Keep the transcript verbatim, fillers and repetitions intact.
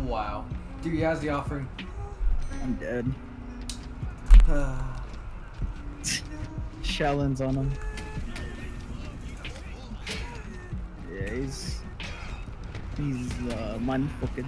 Wow. Dude, he has the offering. I'm dead. Shellings on him. Yeah, he's he's uh man fucking.